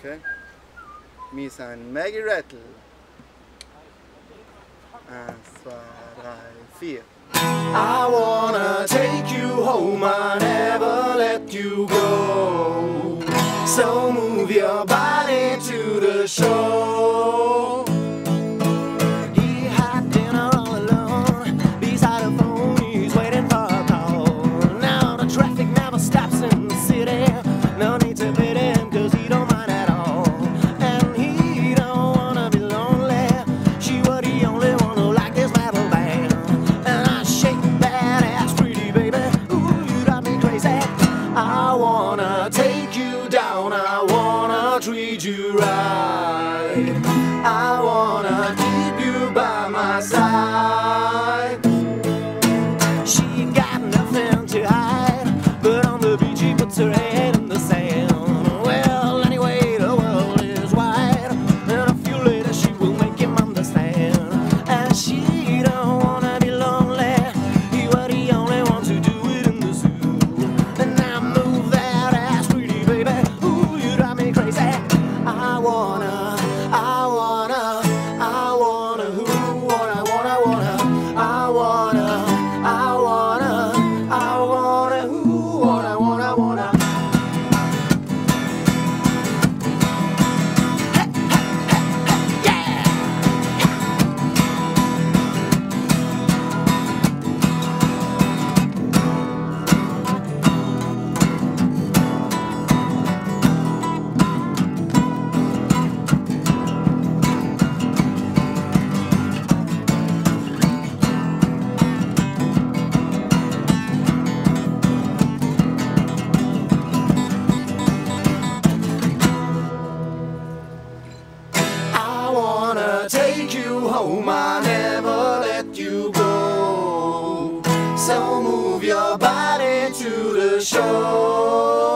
Okay. Wir sind Maggie Rattle. 1, 2, 3, 4. I wanna take you home, I never let you go. So move your body to the show. He had dinner all alone, beside a phone, he's waiting for a call. Now the traffic never stops in the city, no need to pity him cause he don't mind at all. And he don't wanna be lonely, she was the only one who liked his metal band. And I shake that ass pretty baby, ooh you drive me crazy. I wanna take you down, I wanna treat you right, I wanna keep you by my side. She got nothing to hide, but on the beach she puts her head in the sand. Well, anyway, the world is wide, and a few later she will make him understand. And she don't wanna be lonely, he was the only one to do it in the zoo. And now move that ass pretty baby, ooh you drive me crazy. I wanna, who, what I wanna, who, what I wanna. I wanna take you home, I never let you go. So move your body to the show.